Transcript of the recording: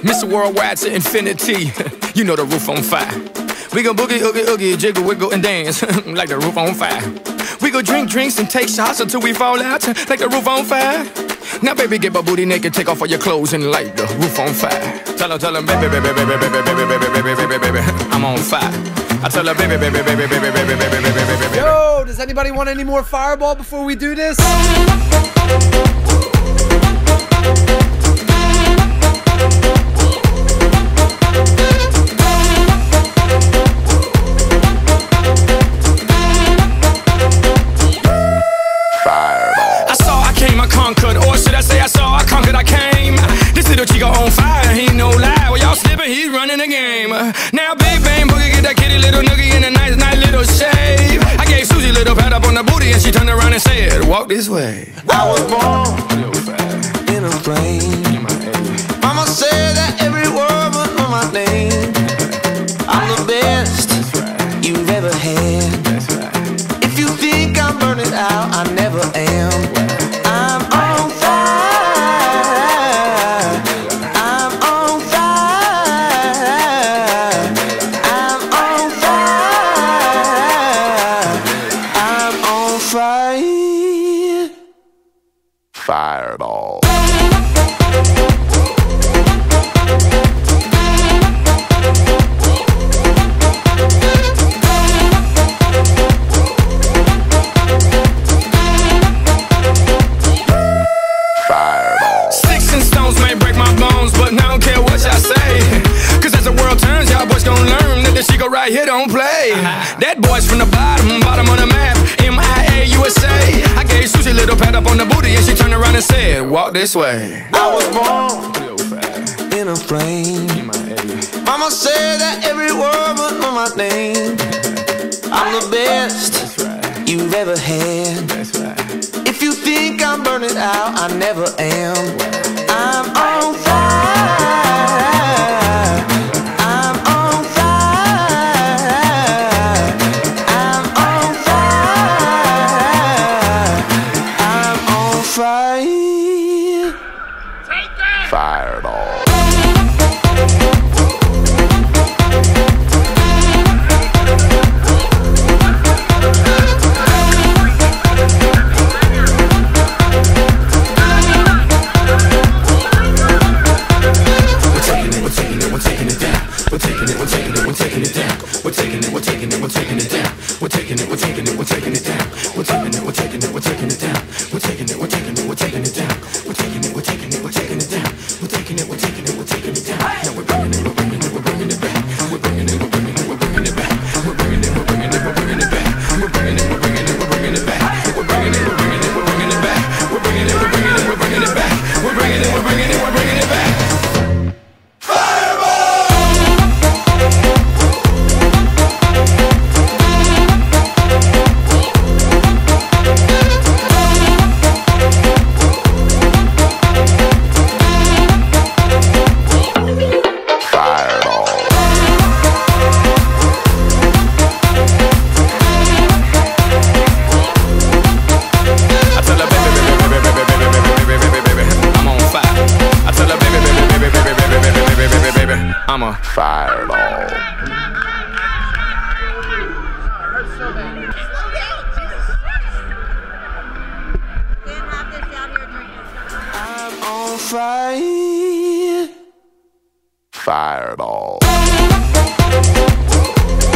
Mr. Worldwide to infinity. You know the roof on fire. We go boogie, oogie, oogie, jiggle, wiggle, and dance like the roof on fire. We go drink drinks and take shots until we fall out like the roof on fire. Now baby, get my booty naked, take off all your clothes and light the roof on fire. Tell her, baby, baby, baby, baby, baby, baby, baby, baby, baby, I'm on fire. I tell her, baby, baby, baby, baby, baby, baby, baby, baby. Yo, does anybody want any more Fireball before we do this? Chico on fire, he no lie. Well, y'all slipping, he's running the game. Now big bang boogie, get that kitty little noogie in a nice little shave. I gave Susie a little pat up on the booty and she turned around and said, walk this way. I was born in a plane. Mama said that every word was on my name. I'm the best you've ever had. If you think I'm burning out, I never am. I'm on fire. Fireball. Fireball. Sticks and stones may break my bones, but I don't care what y'all say. Cause as the world turns, y'all boys gon' learn that this Chico right here don't play. That boy's from the bottom of the map, MIA USA. I gave Susie a little pat up on the booty and she turned around and said, walk this way. I was born in a plane. Mama said that every word was on my name. I'm the best you've ever had. If you think I'm burning out, I never am. I'm on fire. I'm on fire. I'm on fire. I'm on fire. Fireball. I'm a Fireball. I'm on fire. Fireball.